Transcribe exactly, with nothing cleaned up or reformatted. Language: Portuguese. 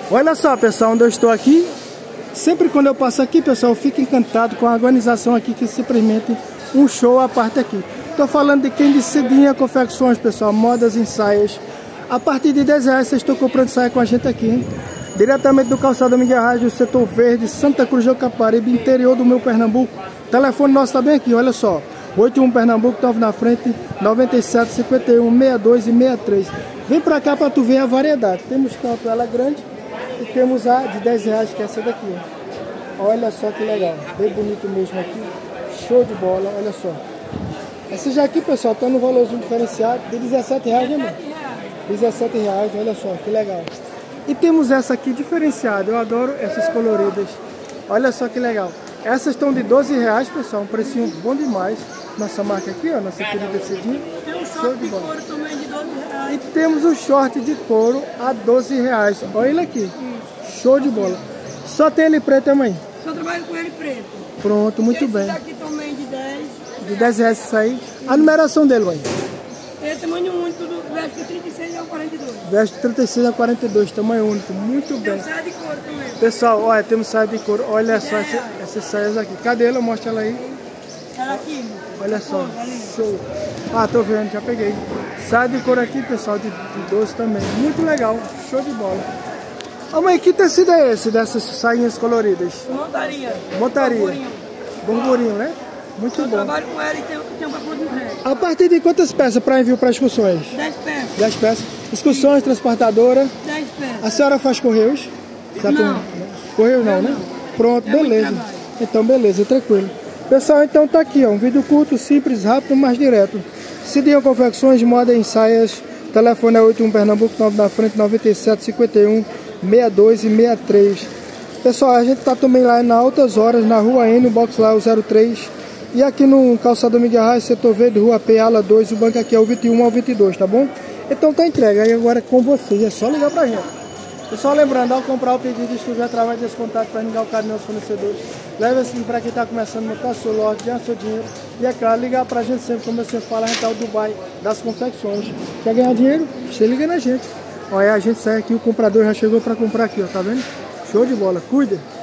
Olha só, pessoal, onde eu estou aqui. Sempre quando eu passo aqui, pessoal, eu fico encantado com a organização aqui, que simplesmente um show à parte aqui. Estou falando de quem de Cidinha Confecções, pessoal, modas e saias. A partir de dez reais vocês estão comprando saia com a gente aqui, hein? Diretamente do Calçado Miguel Rádio, setor verde, Santa Cruz do Caparibe, interior do meu Pernambuco. O telefone nosso está bem aqui, olha só. oito um Pernambuco, estava na frente, nove sete, cinco um, seis dois e sessenta e três. Vem pra cá pra tu ver a variedade. Temos tanto ela grande e temos a de dez reais, que é essa daqui, ó. Olha só que legal, bem bonito mesmo aqui. Show de bola, olha só. Essa já aqui, pessoal, tá no valorzinho diferenciado de dezessete reais, né, mano? dezessete reais, olha só, que legal. E temos essa aqui diferenciada, eu adoro essas coloridas. Olha só que legal. Essas estão de doze reais, pessoal, um precinho bom demais. Nossa marca aqui, ó, nossa querida Cidinha. Tem um short de, de couro também de doze reais. E temos o short de couro a doze reais. Olha ele aqui. Show de bola. Só tem ele preto, mãe? Só trabalho com ele preto. Pronto, muito esse bem. Esse daqui também de dez. De dez reais isso aí. A numeração dele, mãe? É tamanho único, do veste trinta e seis ao quarenta e dois. Veste trinta e seis a quarenta e dois, tamanho único, muito bem. Tem saia de couro também. Pessoal, olha, temos saia de couro. Olha só essa, essas saias aqui. Cadê ela? Mostra ela aí. Ela aqui. Olha só, show. Ah, tô vendo, já peguei. Saia de couro aqui, pessoal, de, de doce também. Muito legal, show de bola. Ô mãe, que tecido é esse dessas sainhas coloridas? Montaria. Montaria. Burburinho. Burburinho, né? Muito Eu bom. trabalho com ela e tem, tem um pacote de entrega. A partir de quantas peças para envio para excursões? dez peças. dez peças. Excursões, transportadora. dez peças. A senhora faz correios? Já Não. Tem... Correio não, né? Pronto, É beleza. Então, beleza, tranquilo. Pessoal, então tá aqui, ó, um vídeo curto, simples, rápido, mas direto. Cidinha Confecções, moda em saias. Telefone é oito um Pernambuco, nove na frente, nove sete, cinco um, seis dois e sessenta e três. Pessoal, a gente tá também lá na Altas Horas, na Rua N, o box lá, o zero três. E aqui no Calçado Miguel Rádio, setor verde, Rua P, ala dois, o banco aqui é o vinte e um ao vinte e dois, tá bom? Então tá entregue, aí agora é com vocês, é só ligar pra gente. Pessoal, lembrando, ao comprar o pedido, estiver através desse contato para ligar o carinho aos fornecedores, leve assim para quem está começando no caço lote, ganhar seu dinheiro. E é claro, ligar para a gente sempre, como eu sempre falo, a gente é o Dubai das confecções. Quer ganhar dinheiro? Você liga na gente. Olha, a gente sai aqui, o comprador já chegou para comprar aqui, ó, tá vendo? Show de bola, cuida!